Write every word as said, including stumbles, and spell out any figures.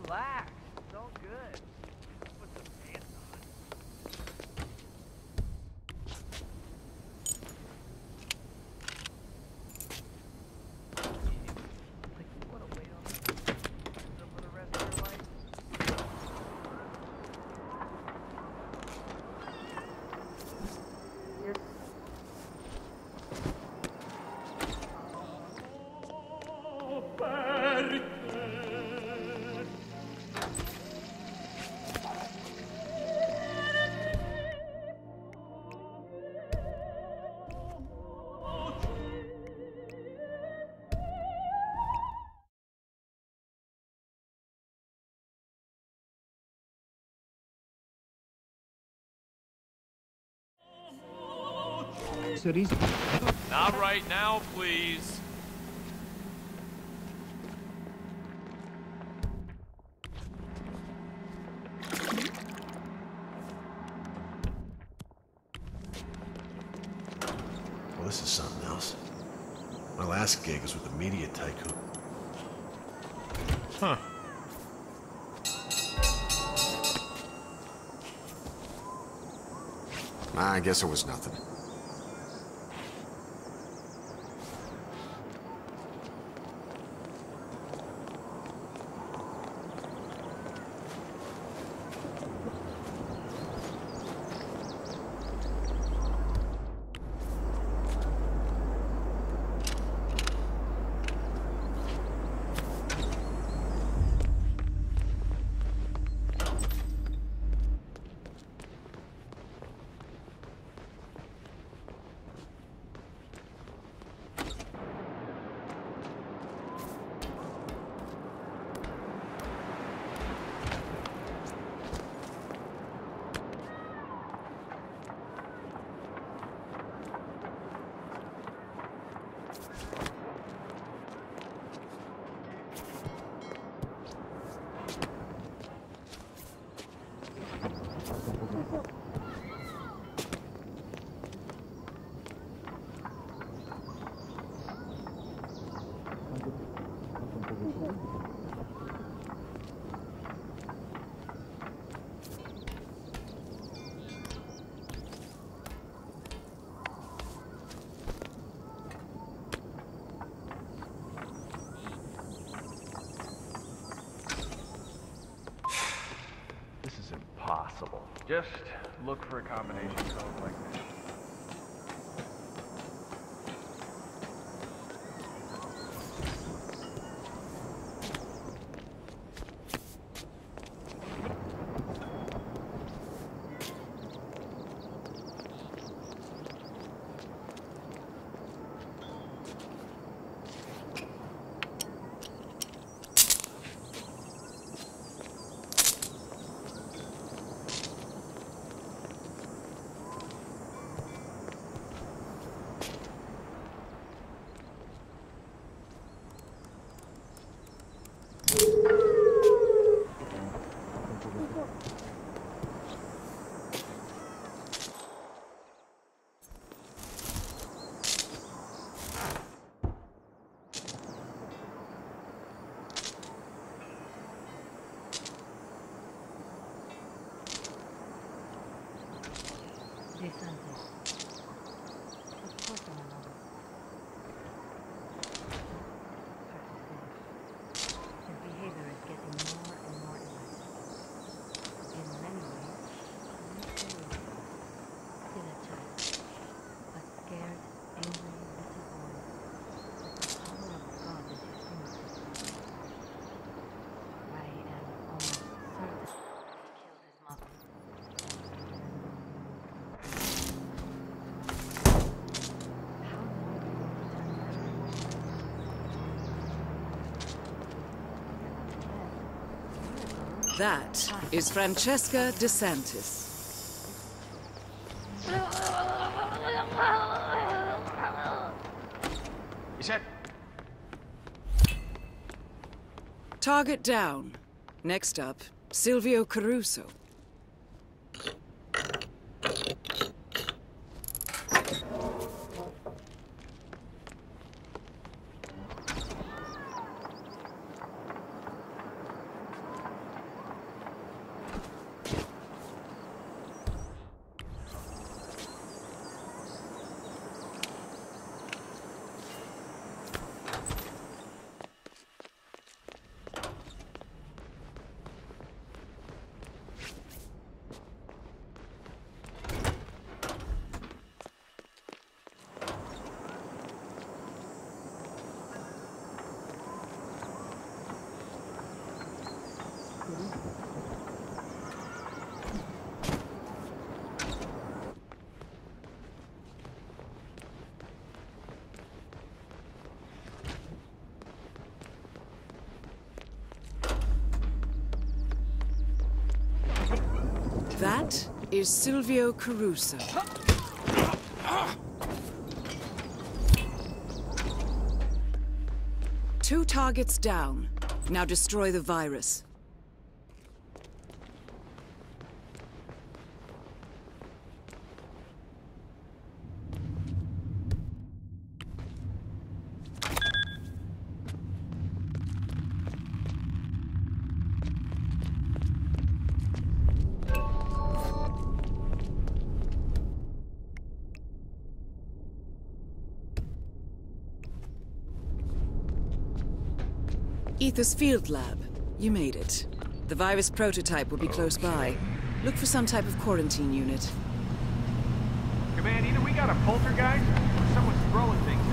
relax. It's all good. Put some pants on. Like, you want to wait on this for the rest of your life? Cities. Not right now, please. Well, this is something else. My last gig was with the media tycoon. Huh. I guess it was nothing. Possible. Just look for a combination code like this. That is Francesca DeSantis. You said? Target down. Next up, Silvio Caruso. That is Silvio Caruso. Two targets down. Now destroy the virus. Ethos Field Lab. You made it. The virus prototype will be close by. Look for some type of quarantine unit. Command, either we got a poltergeist or someone's throwing things